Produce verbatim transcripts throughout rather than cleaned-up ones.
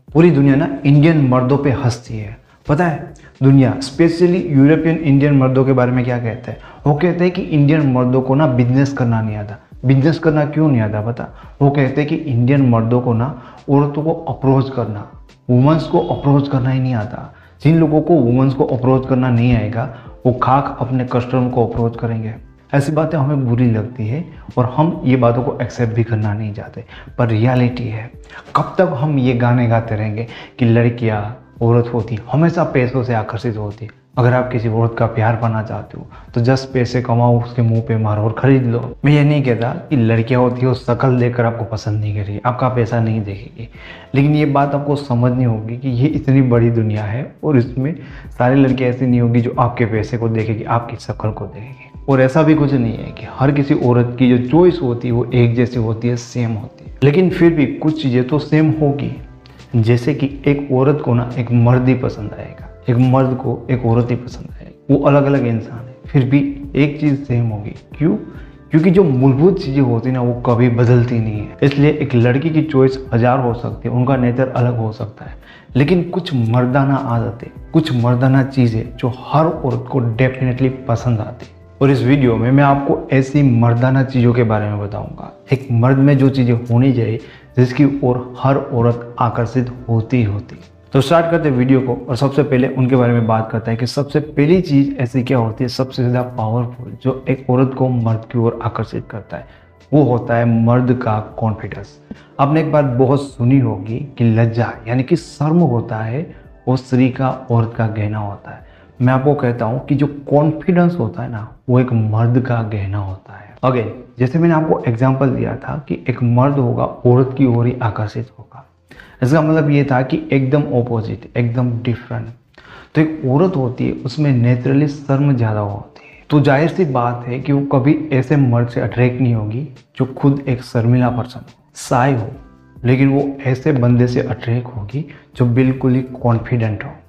पूरी दुनिया ना इंडियन मर्दों पे हंसती है। पता है दुनिया स्पेशली यूरोपियन इंडियन मर्दों के बारे में क्या कहता है? वो कहते हैं कि इंडियन मर्दों को ना बिजनेस करना नहीं आता। बिजनेस करना क्यों नहीं आता पता? वो कहते हैं कि इंडियन मर्दों को ना औरतों को अप्रोच करना, वुमेंस को अप्रोच करना ही नहीं आता। जिन लोगों को वुमेंस को अप्रोच करना नहीं आएगा वो खाक अपने कस्टमर को अप्रोच करेंगे। ऐसी बातें हमें बुरी लगती है और हम ये बातों को एक्सेप्ट भी करना नहीं चाहते, पर रियलिटी है। कब तक हम ये गाने गाते रहेंगे कि लड़कियां औरत होती हमेशा पैसों से आकर्षित होती। अगर आप किसी औरत का प्यार पाना चाहते हो तो जस्ट पैसे कमाओ, उसके मुंह पे मारो और खरीद लो। मैं ये नहीं कहता कि लड़कियां होती है शक्ल देखकर आपको पसंद नहीं करेगी, आपका पैसा नहीं देखेगी, लेकिन ये बात आपको समझनी होगी कि ये इतनी बड़ी दुनिया है और इसमें सारी लड़कियां ऐसी नहीं होगी जो आपके पैसे को देखेगी, आपकी शक्ल को देखेगी। और ऐसा भी कुछ नहीं है कि हर किसी औरत की जो चॉइस होती है वो एक जैसी होती है, सेम होती है, लेकिन फिर भी कुछ चीज़ें तो सेम होगी। जैसे कि एक औरत को ना एक मर्द ही पसंद आएगा, एक मर्द को एक औरत ही पसंद आएगी। वो अलग अलग इंसान है, फिर भी एक चीज़ सेम होगी। क्यों? क्योंकि जो मूलभूत चीज़ें होती है ना वो कभी बदलती नहीं है। इसलिए एक लड़की की चॉइस हजार हो सकती है, उनका नेचर अलग हो सकता है, लेकिन कुछ मर्दाना आदतें, कुछ मर्दाना चीज़ें जो हर औरत को डेफिनेटली पसंद आती है। और इस वीडियो में मैं आपको ऐसी मर्दाना चीज़ों के बारे में बताऊंगा, एक मर्द में जो चीज़ें होनी चाहिए जिसकी ओर हर औरत आकर्षित होती ही होती। तो स्टार्ट करते हैं वीडियो को और सबसे पहले उनके बारे में बात करते हैं कि सबसे पहली चीज़ ऐसी क्या होती है सबसे ज़्यादा पावरफुल जो एक औरत को मर्द की ओर आकर्षित करता है, वो होता है मर्द का कॉन्फिडेंस। आपने एक बात बहुत सुनी होगी कि लज्जा यानी कि शर्म होता है वो स्त्री का, औरत का गहना होता है। मैं आपको कहता हूँ कि जो कॉन्फिडेंस होता है ना वो एक मर्द का गहना होता है। अगेन जैसे मैंने आपको एग्जांपल दिया था कि एक मर्द होगा औरत की ओर ही आकर्षित होगा, इसका मतलब ये था कि एकदम ऑपोजिट, एकदम डिफरेंट। तो एक औरत होती है उसमें नेचुरली शर्म ज़्यादा होती है, तो जाहिर सी बात है कि वो कभी ऐसे मर्द से अट्रैक्ट नहीं होगी जो खुद एक शर्मिला पर्सन हो, साय हो, लेकिन वो ऐसे बंदे से अट्रैक्ट होगी जो बिल्कुल ही कॉन्फिडेंट हो।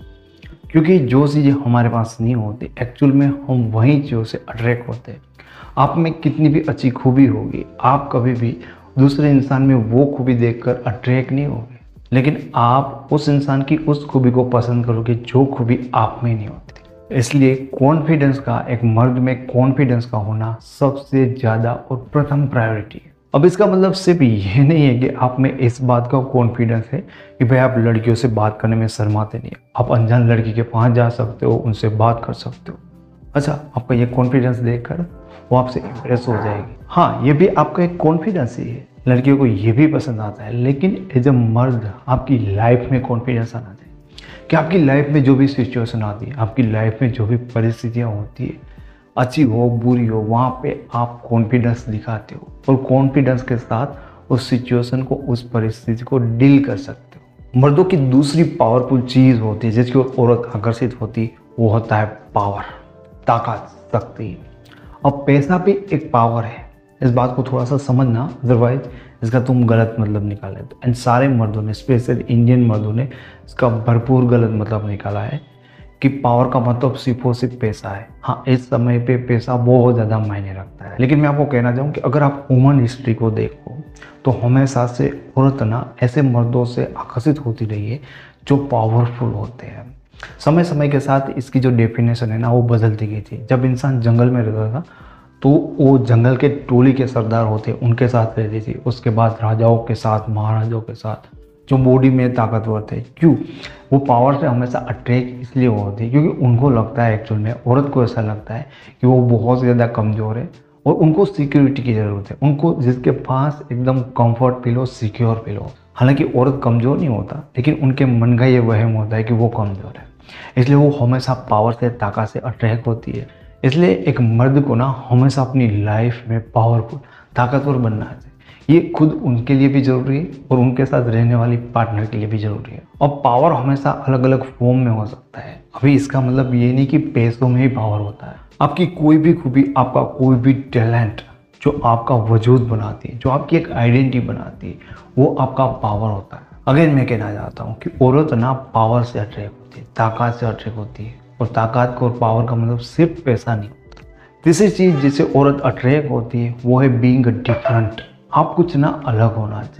क्योंकि जो चीज़ें हमारे पास नहीं होती एक्चुअल में हम वही चीज़ों से अट्रैक्ट होते हैं। आप में कितनी भी अच्छी खूबी होगी, आप कभी भी दूसरे इंसान में वो खूबी देखकर अट्रैक्ट नहीं होगे, लेकिन आप उस इंसान की उस खूबी को पसंद करोगे जो खूबी आप में नहीं होती। इसलिए कॉन्फिडेंस का, एक मर्द में कॉन्फिडेंस का होना सबसे ज़्यादा और प्रथम प्रायोरिटी है। अब इसका मतलब सिर्फ ये नहीं है कि आप में इस बात का कॉन्फिडेंस है कि भाई आप लड़कियों से बात करने में शर्माते नहीं, आप अनजान लड़की के पास जा सकते हो, उनसे बात कर सकते हो। अच्छा, आपका ये कॉन्फिडेंस देखकर वो आपसे इम्प्रेस हो जाएगी। हाँ, ये भी आपका एक कॉन्फिडेंस ही है, लड़कियों को ये भी पसंद आता है, लेकिन एज ए मर्द आपकी लाइफ में कॉन्फिडेंस आना चाहिए कि आपकी लाइफ में जो भी सिचुएशन आती है, आपकी लाइफ में जो भी परिस्थितियाँ होती है, अच्छी हो बुरी हो, वहाँ पे आप कॉन्फिडेंस दिखाते हो और कॉन्फिडेंस के साथ उस सिचुएशन को, उस परिस्थिति को डील कर सकते हो। मर्दों की दूसरी पावरफुल चीज़ होती है जिसकी ओर औरत आकर्षित होती, वो होता है पावर, ताकत, शक्ति। अब पैसा भी एक पावर है, इस बात को थोड़ा सा समझना, अदरवाइज इसका तुम गलत मतलब निकाल लेते हो। एंड सारे मर्दों ने, स्पेशली इंडियन मर्दों ने इसका भरपूर गलत मतलब निकाला है कि पावर का मतलब सिर्फ और सिर्फ पैसा है। हाँ, इस समय पे पैसा बहुत ज़्यादा मायने रखता है, लेकिन मैं आपको कहना चाहूँ कि अगर आप ह्यूमन हिस्ट्री को देखो तो हमेशा से औरत ना ऐसे मर्दों से आकर्षित होती रही है जो पावरफुल होते हैं। समय समय के साथ इसकी जो डेफिनेशन है ना वो बदलती गई थी। जब इंसान जंगल में रहता था तो वो जंगल के टोली के सरदार होते, उनके साथ रहती थी। उसके बाद राजाओं के साथ, महाराजाओं के साथ, जो बॉडी में ताकतवर थे। क्यों? वो पावर से हमेशा अट्रैक्ट इसलिए होती है क्योंकि उनको लगता है, एक्चुअल में औरत को ऐसा लगता है कि वो बहुत ज़्यादा कमज़ोर है और उनको सिक्योरिटी की ज़रूरत है, उनको जिसके पास एकदम कंफर्ट फील हो, सिक्योर फील हो। हालांकि औरत कमज़ोर नहीं होता, लेकिन उनके मन का ये वहम होता है कि वो कमज़ोर है, इसलिए वो हमेशा पावर से, ताकत से अट्रैक्ट होती है। इसलिए एक मर्द को ना हमेशा अपनी लाइफ में पावरफुल, ताकतवर बनना चाहिए। ये खुद उनके लिए भी ज़रूरी है और उनके साथ रहने वाली पार्टनर के लिए भी ज़रूरी है। और पावर हमेशा अलग अलग फॉर्म में हो सकता है। अभी इसका मतलब ये नहीं कि पैसों में ही पावर होता है। आपकी कोई भी खूबी, आपका कोई भी टैलेंट जो आपका वजूद बनाती है, जो आपकी एक आइडेंटिटी बनाती है, वो आपका पावर होता है। अगेन मैं कहना चाहता हूँ कि औरत ना पावर से अट्रैक्ट होती है, ताकत से अट्रैक्ट होती है, और ताकत को और पावर का मतलब सिर्फ पैसा नहीं होता। तीसरी चीज़ जिससे औरत अट्रैक्ट होती है वो है बीइंग डिफरेंट। आप कुछ ना अलग होना चाहिए।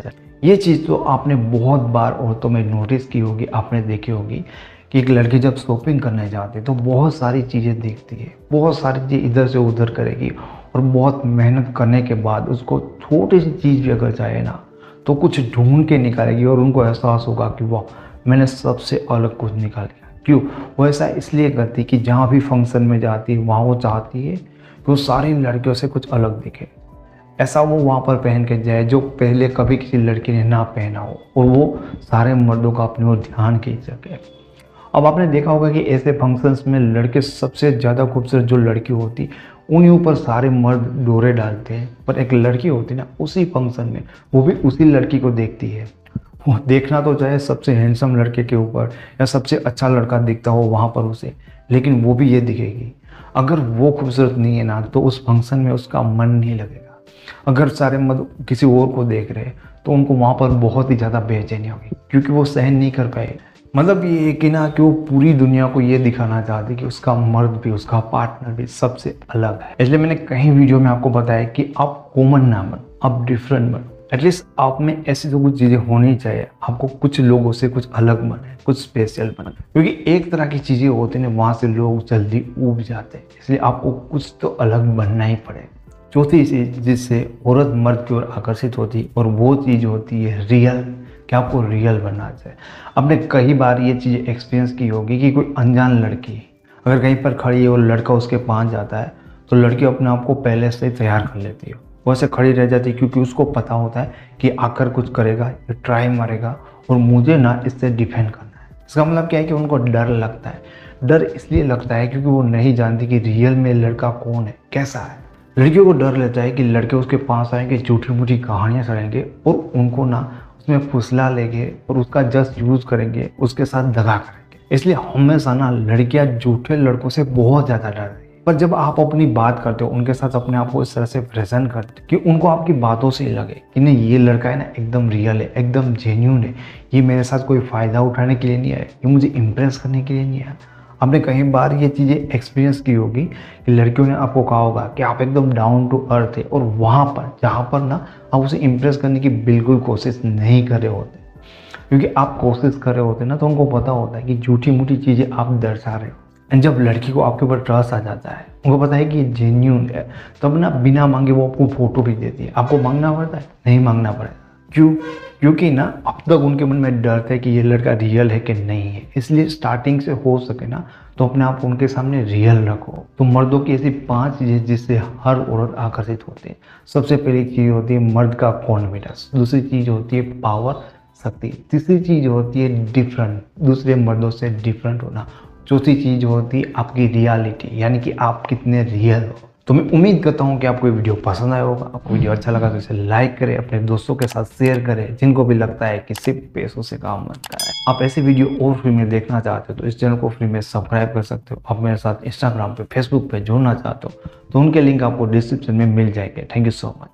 ये चीज़ तो आपने बहुत बार औरतों में नोटिस की होगी, आपने देखी होगी कि एक लड़की जब शॉपिंग करने जाती है तो बहुत सारी चीज़ें देखती है, बहुत सारी चीज़ इधर से उधर करेगी और बहुत मेहनत करने के बाद उसको छोटी सी चीज़ भी अगर चाहिए ना तो कुछ ढूंढ के निकालेगी और उनको एहसास होगा कि वाह मैंने सबसे अलग कुछ निकाल लिया। क्यों? वो ऐसा इसलिए करती कि जहाँ भी फंक्शन में जाती है वहाँ वो चाहती है कि वो सारी लड़कियों से कुछ अलग दिखे, ऐसा वो वहाँ पर पहन के जाए जो पहले कभी किसी लड़की ने ना पहना हो और वो सारे मर्दों का अपनी ओर ध्यान खींच सके। अब आपने देखा होगा कि ऐसे फंक्शंस में लड़के सबसे ज़्यादा खूबसूरत जो लड़की होती उन्हीं ऊपर सारे मर्द डोरे डालते हैं, पर एक लड़की होती ना उसी फंक्शन में वो भी उसी लड़की को देखती है। वो देखना तो चाहे सबसे हैंडसम लड़के के ऊपर या सबसे अच्छा लड़का दिखता हो वहाँ पर उसे, लेकिन वो भी ये दिखेगी अगर वो खूबसूरत नहीं है ना तो उस फंक्शन में उसका मन नहीं लगेगा। अगर सारे मर्द किसी और को देख रहे हैं तो उनको वहाँ पर बहुत ही ज़्यादा बेचैनी होगी क्योंकि वो सहन नहीं कर पाए। मतलब ये है कि ना कि वो पूरी दुनिया को ये दिखाना चाहती कि उसका मर्द भी, उसका पार्टनर भी सबसे अलग है। इसलिए मैंने कई वीडियो में आपको बताया कि आप कॉमन ना बन, आप डिफरेंट बन। एटलीस्ट आप में ऐसी तो कुछ चीज़ें होनी चाहिए, आपको कुछ लोगों से कुछ अलग बने, कुछ स्पेशल बने, क्योंकि एक तरह की चीज़ें होती हैं वहाँ से लोग जल्दी ऊब जाते हैं। इसलिए आपको कुछ तो अलग बनना ही पड़ेगा। चौथी चीज़ जिससे औरत मर्द की ओर आकर्षित होती और वो चीज़ होती है रियल, कि आपको रियल बनना चाहिए। आपने कई बार ये चीज़ एक्सपीरियंस की होगी कि कोई अनजान लड़की अगर कहीं पर खड़ी है और लड़का उसके पास जाता है तो लड़की अपने आप को पहले से तैयार कर लेती है, वो ऐसे खड़ी रह जाती है क्योंकि उसको पता होता है कि आकर कुछ करेगा, ये ट्राई मारेगा और मुझे ना इससे डिफेंड करना है। इसका मतलब क्या है कि उनको डर लगता है। डर इसलिए लगता है क्योंकि वो नहीं जानती कि रियल में लड़का कौन है, कैसा है। लड़कियों को डर लगता है कि लड़के उसके पास आएंगे, झूठी मूठी कहानियाँ चढ़ेंगे और उनको ना उसमें फुसला लेंगे और उसका जस्ट यूज़ करेंगे, उसके साथ दगा करेंगे। इसलिए हमेशा ना लड़कियां झूठे लड़कों से बहुत ज़्यादा डर रही है। पर जब आप अपनी बात करते हो उनके साथ, अपने आप को इस तरह से प्रेजेंट करते हो कि उनको आपकी बातों से ही लगे कि नहीं ये लड़का है ना एकदम रियल है, एकदम जेन्यून है, ये मेरे साथ कोई फ़ायदा उठाने के लिए नहीं आया, ये मुझे इम्प्रेस करने के लिए नहीं आया। आपने कई बार ये चीज़ें एक्सपीरियंस की होगी कि लड़कियों ने आपको कहा होगा कि आप एकदम डाउन टू अर्थ है और वहाँ पर जहाँ पर ना आप उसे इम्प्रेस करने की बिल्कुल कोशिश नहीं कर रहे होते, क्योंकि आप कोशिश कर रहे होते ना तो उनको पता होता है कि झूठी मूठी चीज़ें आप दर्शा रहे हो। एंड जब लड़की को आपके ऊपर ट्रस्ट आ जाता है, उनको पता है कि ये जेन्यून है, तब ना बिना मांगे वो आपको फोटो भी देती है। आपको मांगना पड़ता है? नहीं मांगना पड़ेगा। क्यों? क्योंकि ना अब तक उनके मन में डर था कि ये लड़का रियल है कि नहीं है। इसलिए स्टार्टिंग से हो सके ना तो अपने आप को उनके सामने रियल रखो। तो मर्दों की ऐसी पांच चीज़ें जिससे हर औरत आकर्षित होती है। सबसे पहली चीज़ होती है मर्द का कॉन्फिडेंस, दूसरी चीज़ होती है पावर, शक्ति, तीसरी चीज़ होती है डिफरेंट, दूसरे मर्दों से डिफरेंट होना, चौथी चीज़ होती है आपकी रियलिटी, यानी कि आप कितने रियल हो। तो मैं उम्मीद करता हूँ कि आपको ये वीडियो पसंद आया होगा। आपको वीडियो अच्छा लगा तो इसे लाइक करें, अपने दोस्तों के साथ शेयर करें जिनको भी लगता है कि सिर्फ पैसों से काम बनता है। आप ऐसे वीडियो और फ्री में देखना चाहते हो तो इस चैनल को फ्री में सब्सक्राइब कर सकते हो। आप मेरे साथ इंस्टाग्राम पे, फेसबुक पे जुड़ना चाहते हो तो उनके लिंक आपको डिस्क्रिप्शन में मिल जाएंगे। Thank you so much.